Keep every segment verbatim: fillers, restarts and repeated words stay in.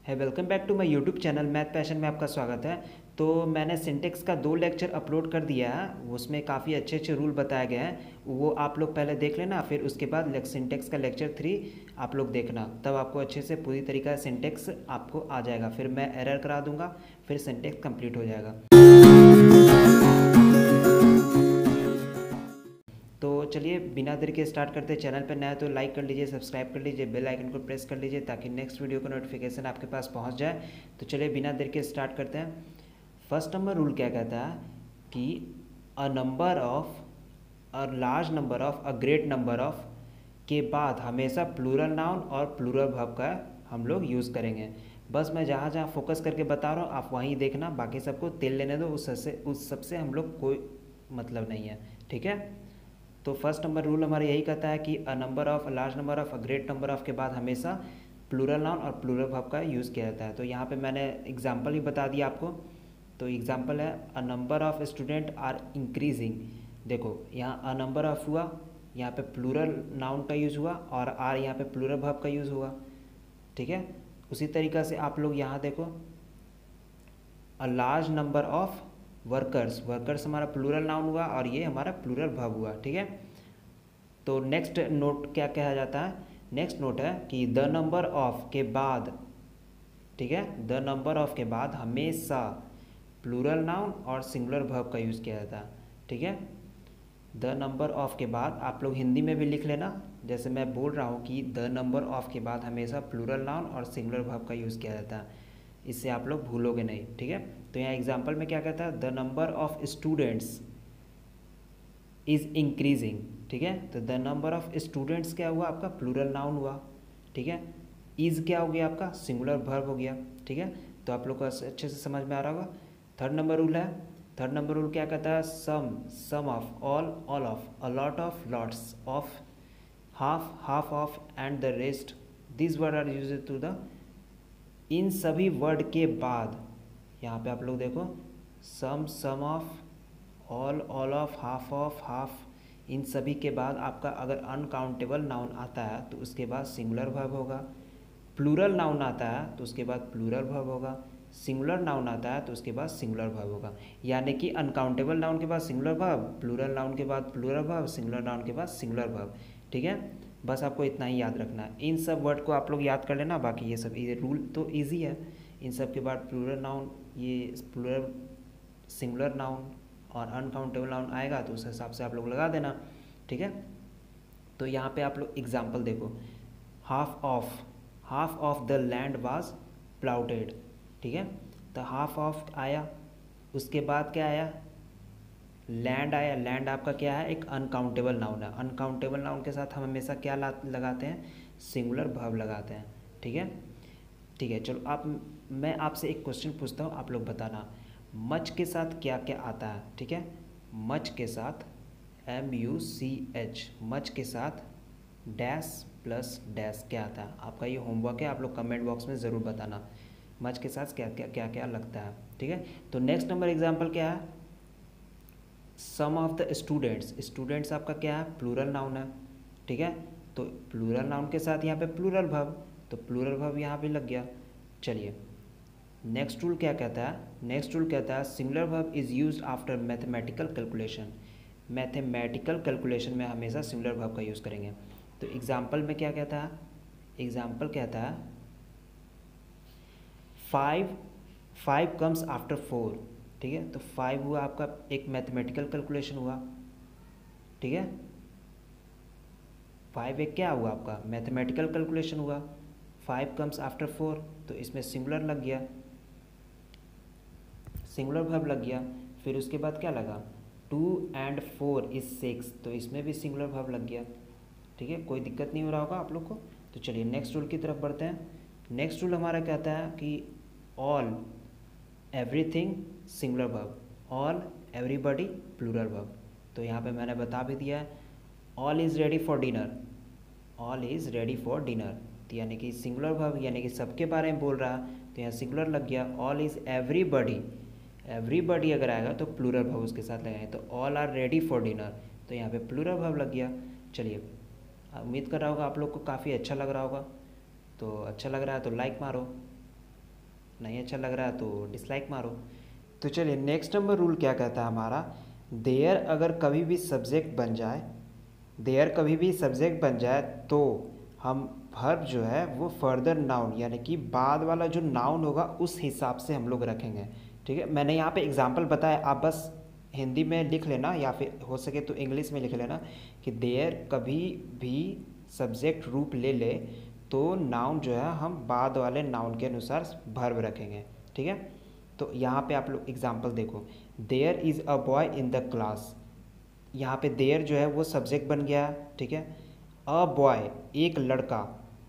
है welcome back to my YouTube channel math passion में आपका स्वागत है। तो मैंने सिंटेक्स का दो लेक्चर अपलोड कर दिया है, उसमें काफ़ी अच्छे अच्छे रूल बताए गए हैं, वो आप लोग पहले देख लेना। फिर उसके बाद सिंटेक्स का लेक्चर थ्री आप लोग देखना, तब आपको अच्छे से पूरी तरीका से सिंटेक्स आपको आ जाएगा। फिर मैं एरर करा दूंगा, फिर सिंटेक्स कंप्लीट हो जाएगा। तो चलिए बिना देर के स्टार्ट करते हैं। चैनल पर नया तो लाइक कर लीजिए, सब्सक्राइब कर लीजिए, बेल आइकन को प्रेस कर लीजिए ताकि नेक्स्ट वीडियो का नोटिफिकेशन आपके पास पहुंच जाए। तो चलिए बिना देर के स्टार्ट करते हैं। फर्स्ट नंबर रूल क्या कहता है कि a number of a large number of a great number of के बाद हमेशा प्लूरल नाउन और प्लूरल वर्ब का हम लोग यूज़ करेंगे। बस मैं जहाँ जहाँ फोकस करके बता रहा हूँ आप वहीं देखना, बाकी सबको तेल लेने दो, उस सबसे उस सबसे हम लोग कोई मतलब नहीं है, ठीक है। तो फर्स्ट नंबर रूल हमारा यही कहता है कि a number of a large number of a great number of के बाद हमेशा प्लूरल नाउन और प्लूरल वर्ब का यूज़ किया जाता है। तो यहाँ पे मैंने एग्जांपल ही बता दिया आपको। तो एग्जांपल है a number of student are increasing. देखो यहाँ अ नंबर ऑफ हुआ, यहाँ पे प्लूरल नाउन का यूज़ हुआ, और आर यहाँ पे प्लूरल वर्ब का यूज़ हुआ, ठीक है। उसी तरीक़ा से आप लोग यहाँ देखो a large number of workers, workers हमारा प्लूरल नाउन हुआ और ये हमारा प्लूरल वर्ब हुआ, ठीक है। तो नेक्स्ट नोट क्या कहा जाता है, नेक्स्ट नोट है कि द नंबर ऑफ के बाद, ठीक है, द नंबर ऑफ के बाद हमेशा प्लूरल नाउन और सिंगुलर वर्ब का यूज़ किया जाता है, ठीक है। द नंबर ऑफ के बाद आप लोग हिंदी में भी लिख लेना, जैसे मैं बोल रहा हूँ कि द नंबर ऑफ के बाद हमेशा प्लूरल नाउन और सिंगुलर वर्ब का यूज़ किया जाता है, इससे आप लोग भूलोगे नहीं, ठीक है। तो यहाँ एग्जाम्पल में क्या कहता है, the number of students is increasing, ठीक है। तो द नंबर ऑफ स्टूडेंट्स क्या हुआ आपका, प्लूरल नाउन हुआ, ठीक है। इज़ क्या हो गया आपका, सिंगुलर वर्ब हो गया, ठीक है। तो आप लोग को अच्छे से समझ में आ रहा होगा। थर्ड नंबर रूल है, थर्ड नंबर रूल क्या कहता है, some some of all all of a lot of lots of half half of and the rest this word are use to the. इन सभी वर्ड के बाद यहाँ पे आप लोग देखो some some of all all of half of half, इन सभी के बाद आपका अगर अनकाउंटेबल नाउन आता है तो उसके बाद सिंगुलर वर्ब होगा, प्लूरल नाउन आता है तो उसके बाद प्लूरल वर्ब होगा, सिंगुलर नाउन आता है तो उसके बाद सिंगुलर वर्ब होगा। यानी कि अनकाउंटेबल नाउन के बाद सिंगुलर वर्ब, प्लूरल नाउन के बाद प्लूरल वर्ब, सिंगुलर नाउन के बाद सिंगुलर वर्ब, ठीक है। बस आपको इतना ही याद रखना है, इन सब वर्ड को आप लोग याद कर लेना। बाकी ये सब ये रूल तो ईजी है। इन सब के बाद प्लूरल नाउन, ये प्लूरल सिंगुलर नाउन और अनकाउंटेबल नाउन आएगा तो उस हिसाब से आप लोग लगा देना, ठीक है। तो यहाँ पे आप लोग एग्जांपल देखो, half of half of the land was ploughed, ठीक है। तो हाफ ऑफ आया, उसके बाद क्या आया, लैंड आया। लैंड आपका क्या है, एक अनकाउंटेबल नाउन है। अनकाउंटेबल नाउन के साथ हम हमेशा क्या लगाते हैं, सिंगुलर वर्ब लगाते हैं, ठीक है। ठीक है, चलो आप मैं आपसे एक क्वेश्चन पूछता हूँ, आप लोग बताना मच के साथ क्या क्या आता है, ठीक है। मच के साथ M U C H, much के साथ डैश प्लस डैश क्या आता है। आपका ये होमवर्क है, आप लोग कमेंट बॉक्स में ज़रूर बताना मच के साथ क्या क्या क्या क्या लगता है, ठीक है। तो नेक्स्ट नंबर एग्जांपल क्या है, some of the students, students आपका क्या है, प्लूरल नाउन है, ठीक है। तो प्लूरल नाउन के साथ यहाँ पे प्लूरल वर्ब, तो प्लूरल वर्ब यहाँ पे लग गया। चलिए नेक्स्ट रूल क्या कहता है, नेक्स्ट रूल कहता है singular verb is used after mathematical calculation. Mathematical calculation में हमेशा सिंगुलर वर्ब का यूज़ करेंगे। तो एग्जांपल में क्या कहता है, एग्जांपल कहता है five five comes after four, ठीक है। तो फाइव हुआ आपका एक मैथमेटिकल कैलकुलेशन हुआ, ठीक है। फाइव एक क्या हुआ आपका, मैथमेटिकल कैलकुलेशन हुआ। फाइव कम्स आफ्टर फोर, तो इसमें सिंगुलर लग गया, सिंगुलर वर्ब लग गया। फिर उसके बाद क्या लगा, two and four is six, तो इसमें भी सिंगुलर वर्ब लग गया, ठीक है। कोई दिक्कत नहीं हो रहा होगा आप लोग को। तो चलिए नेक्स्ट रूल की तरफ बढ़ते हैं। नेक्स्ट रूल हमारा कहता है कि all everything singular verb, all everybody plural verb. तो यहाँ पे मैंने बता भी दिया है, all is ready for dinner, all is ready for dinner, तो यानी कि सिंगुलर वर्ब यानी कि सबके बारे में बोल रहा है, तो यहाँ सिंगुलर लग गया। ऑल इज़ एवरीबॉडी, एवरीबॉडी अगर आएगा तो प्लूरल वर्ब उसके साथ लगाएंगे, तो all are ready for dinner, तो यहाँ पे प्लूरल वर्ब लग गया। चलिए उम्मीद कर रहा होगा आप लोग को काफ़ी अच्छा लग रहा होगा। तो अच्छा लग रहा है तो लाइक मारो, नहीं अच्छा लग रहा है तो डिसलाइक मारो। तो चलिए नेक्स्ट नंबर रूल क्या कहता है हमारा, देयर अगर कभी भी सब्जेक्ट बन जाए, देयर कभी भी सब्जेक्ट बन जाए तो हम वर्ब जो है वो फर्दर नाउन यानी कि बाद वाला जो नाउन होगा उस हिसाब से हम लोग रखेंगे। ठीक है, मैंने यहाँ पे एग्जांपल बताया, आप बस हिंदी में लिख लेना या फिर हो सके तो इंग्लिश में लिख लेना कि देयर कभी भी सब्जेक्ट रूप ले ले तो नाउन जो है हम बाद वाले नाउन के अनुसार वर्ब रखेंगे। ठीक है, तो यहाँ पे आप लोग एग्जांपल देखो, there is a boy in the class, यहाँ पे देयर जो है वो सब्जेक्ट बन गया। ठीक है, अ बॉय एक लड़का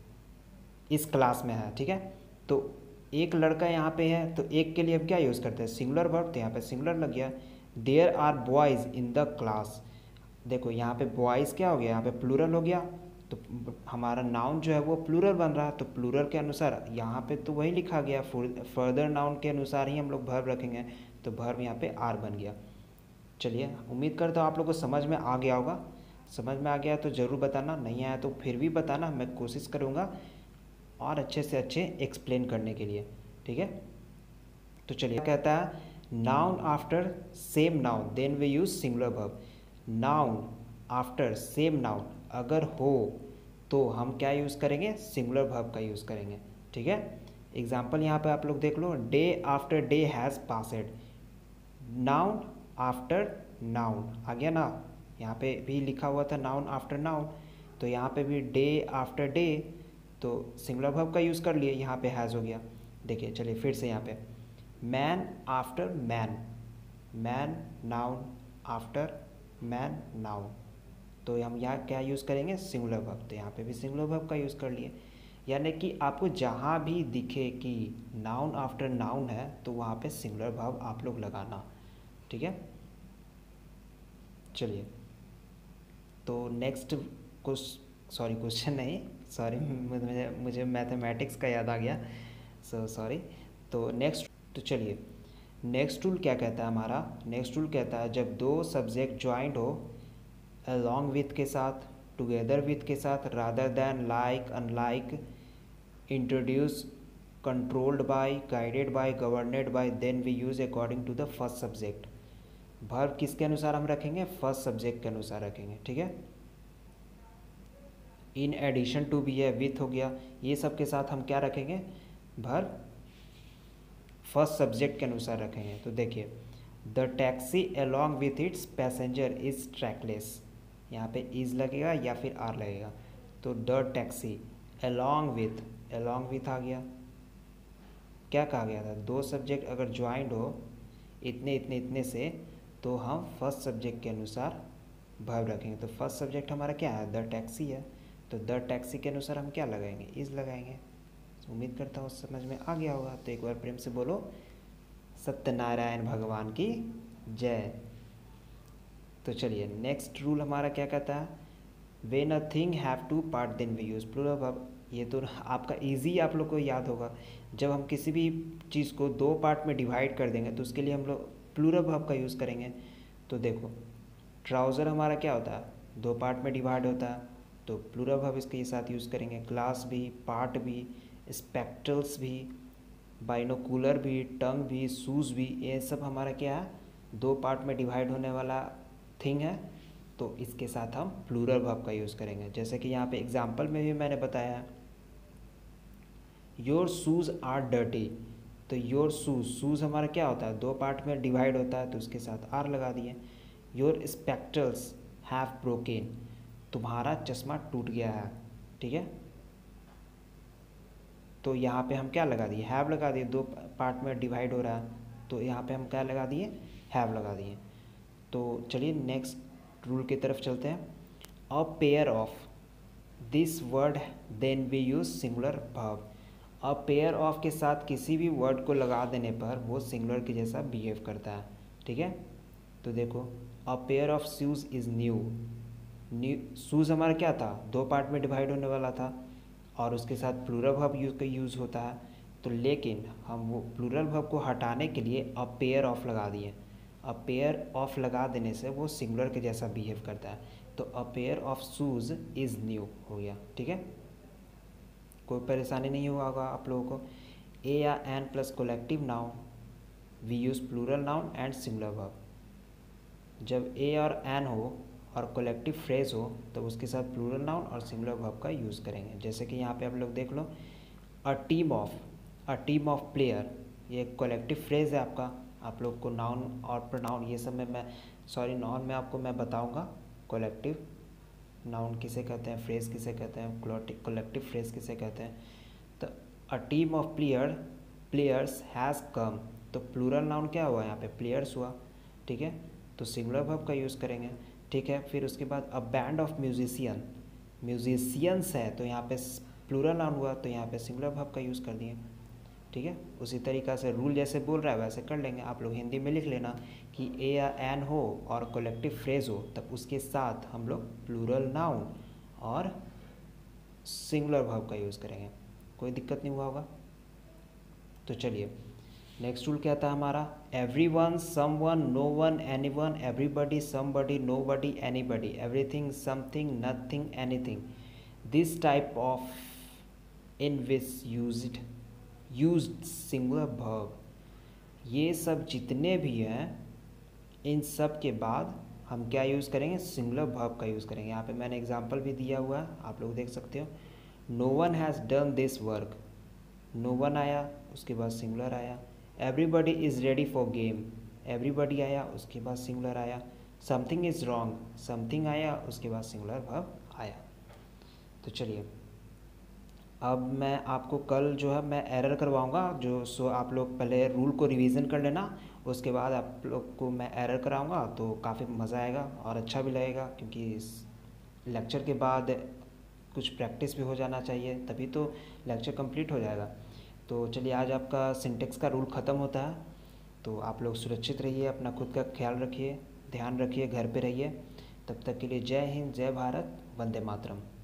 इस क्लास में है। ठीक है, तो एक लड़का यहाँ पे है तो एक के लिए हम क्या यूज़ करते हैं, सिंगुलर वर्ब, तो यहाँ पे सिंगुलर लग गया। There are boys in the class, देखो यहाँ पे बॉयज़ क्या हो गया, यहाँ पे प्लूरल हो गया, तो हमारा नाउन जो है वो प्लूरल बन रहा है, तो प्लूरल के अनुसार यहाँ पे तो वही लिखा गया, फर्दर नाउन के अनुसार ही हम लोग वर्ब रखेंगे, तो वर्ब यहाँ पे आर बन गया। चलिए उम्मीद करता हूँ आप लोगों को समझ में आ गया होगा, समझ में आ गया तो ज़रूर बताना, नहीं आया तो फिर भी बताना, मैं कोशिश करूँगा और अच्छे से अच्छे एक्सप्लेन करने के लिए। ठीक है, तो चलिए कहता है noun after same noun then we use singular verb, noun after same noun अगर हो तो हम क्या यूज़ करेंगे, सिंगुलर वर्ब का यूज़ करेंगे। ठीक है, एग्जाम्पल यहाँ पे आप लोग देख लो, day after day has passed, noun after noun आ गया ना, यहाँ पे भी लिखा हुआ था नाउन आफ्टर नाउन, तो यहाँ पे भी डे आफ्टर डे, तो सिंगुलर वर्ब का यूज़ कर लिए, यहाँ पे हैज़ हो गया। देखिए चलिए फिर से यहाँ पे man after man, man noun after man noun, तो हम यहाँ क्या यूज़ करेंगे, सिंगुलर वर्ब, तो यहाँ पे भी सिंगुलर वर्ब का यूज़ कर लिए। यानी कि आपको जहाँ भी दिखे कि नाउन आफ्टर नाउन है तो वहाँ पे सिंगुलर वर्ब आप लोग लगाना। ठीक है, चलिए तो नेक्स्ट कुछ सॉरी क्वेश्चन नहीं सॉरी मुझे मुझे मैथमेटिक्स का याद आ गया, सो सॉरी। तो नेक्स्ट तो चलिए नेक्स्ट रूल क्या कहता है हमारा, नेक्स्ट रूल कहता है जब दो सब्जेक्ट ज्वाइंट हो अलॉन्ग विथ के साथ, टुगेदर विथ के साथ, rather than, like, unlike, introduce, controlled by, guided by, governed by, then we use according to the first subject. Verb किसके अनुसार हम रखेंगे, फर्स्ट सब्जेक्ट के अनुसार रखेंगे। ठीक है, इन एडिशन टू भी है, विथ हो गया, ये सब के साथ हम क्या रखेंगे, वर्ब फर्स्ट सब्जेक्ट के अनुसार रखेंगे। तो देखिए the taxi along with its passenger is trackless, यहाँ पे इज लगेगा या फिर आर लगेगा, तो the taxi along with, along with आ गया, क्या कहा गया था, दो सब्जेक्ट अगर ज्वाइंट हो इतने इतने इतने से तो हम फर्स्ट सब्जेक्ट के अनुसार वर्ब रखेंगे। तो फर्स्ट सब्जेक्ट हमारा क्या है, द टैक्सी है, तो द टैक्सी के अनुसार हम क्या लगाएंगे, इज लगाएंगे। तो उम्मीद करता हूँ समझ में आ गया होगा, तो एक बार प्रेम से बोलो सत्यनारायण भगवान की जय। तो चलिए नेक्स्ट रूल हमारा क्या कहता है, when a thing have two part then we use plural verb. ये तो आपका इजी आप लोग को याद होगा, जब हम किसी भी चीज़ को दो पार्ट में डिवाइड कर देंगे तो उसके लिए हम लोग प्लूरल वर्ब का यूज़ करेंगे। तो देखो ट्राउज़र हमारा क्या होता है, दो पार्ट में डिवाइड होता है, तो प्लूरल वर्ब इसके साथ यूज़ करेंगे। ग्लास भी, पार्ट भी, स्पेक्ट्रल्स भी, बाइनोकुलर भी, टंग भी, शूज़ भी, ये सब हमारा क्या है, दो पार्ट में डिवाइड होने वाला थिंग है, तो इसके साथ हम प्लूरल वर्ब का यूज़ करेंगे। जैसे कि यहाँ पे एग्जांपल में भी मैंने बताया योर शूज़ आर डर्टी, तो योर शूज़, शूज़ हमारा क्या होता है, दो पार्ट में डिवाइड होता है, तो उसके साथ आर लगा दिए। योर स्पेक्ट्रल्स हैव ब्रोकन, तुम्हारा चश्मा टूट गया है। ठीक है, तो यहाँ पे हम क्या लगा दिए, हैव लगा दिए, दो पार्ट में डिवाइड हो रहा है, तो यहाँ पे हम क्या लगा दिए, हैव लगा दिए। तो चलिए नेक्स्ट रूल की तरफ चलते हैं, a pair of this word then we use singular verb. A pair of के साथ किसी भी वर्ड को लगा देने पर वो सिंगुलर के जैसा बिहेव करता है। ठीक है, तो देखो a pair of shoes is new, new shoes हमारा क्या था, दो पार्ट में डिवाइड होने वाला था और उसके साथ प्लूरल वर्ब यूज का यूज़ होता है, तो लेकिन हम वो प्लूरल वर्ब को हटाने के लिए अ पेयर ऑफ लगा दिए। अ पेयर ऑफ लगा देने से वो सिंगुलर के जैसा बिहेव करता है, तो a pair of shoes is new हो गया। ठीक है, कोई परेशानी नहीं हुआ होगा आप लोगों को। ए या an plus collective noun we use plural noun and singular verb. जब ए और एन हो और कोलेक्टिव फ्रेज हो तो उसके साथ प्लूरल नाउन और सिंगुलर वर्ब का यूज़ करेंगे। जैसे कि यहाँ पे आप लोग देख लो, a team of, a team of player, ये कोलेक्टिव फ्रेज है आपका। आप लोग को नाउन और प्रोनाउन ये सब में मैं सॉरी नाउन में आपको मैं बताऊँगा कोलेक्टिव नाउन किसे कहते हैं, फ्रेज किसे कहते हैं, कोलेक्टिव फ्रेज किसे कहते हैं। तो a team of player players has come, तो प्लूरल नाउन क्या हुआ यहाँ पे, प्लेयर्स हुआ, ठीक है, तो सिंगुलर वर्ब का यूज़ करेंगे, ठीक है। फिर उसके बाद a band of musician, musicians है तो यहाँ पे प्लूरल नाउन हुआ तो यहाँ पे सिंगुलर वर्ब का यूज़ कर दिए, ठीक है। उसी तरीक़ा से रूल जैसे बोल रहा है वैसे कर लेंगे। आप लोग हिंदी में लिख लेना कि ए या एन हो और कोलेक्टिव फ्रेज हो तब उसके साथ हम लोग प्लूरल नाउन और सिंगुलर वर्ब का यूज़ करेंगे। कोई दिक्कत नहीं हुआ होगा। तो चलिए नेक्स्ट रूल क्या था हमारा, everyone, someone, no one, anyone, everybody, somebody, nobody, anybody, everything, something, nothing, anything, this type of in which used used singular verb. ये सब जितने भी हैं इन सब के बाद हम क्या यूज़ करेंगे, सिंगुलर वर्ब का यूज़ करेंगे। यहाँ पे मैंने एग्जांपल भी दिया हुआ है, आप लोग देख सकते हो। No one has done this work, no one आया उसके बाद सिंगुलर आया। Everybody is ready for game, everybody आया उसके बाद सिंगुलर आया। समथिंग इज़ रॉन्ग, समथिंग आया उसके बाद सिंगुलर वर्ब आया। तो चलिए अब मैं आपको कल जो है मैं एरर करवाऊंगा, जो सो आप लोग पहले रूल को रिवीजन कर लेना, उसके बाद आप लोग को मैं एरर कराऊंगा तो काफ़ी मज़ा आएगा और अच्छा भी लगेगा, क्योंकि इस लेक्चर के बाद कुछ प्रैक्टिस भी हो जाना चाहिए तभी तो लेक्चर कंप्लीट हो जाएगा। तो चलिए आज आपका सिंटेक्स का रूल ख़त्म होता है। तो आप लोग सुरक्षित रहिए, अपना खुद का ख्याल रखिए, ध्यान रखिए, घर पे रहिए। तब तक के लिए जय हिंद, जय भारत, वंदे मातरम।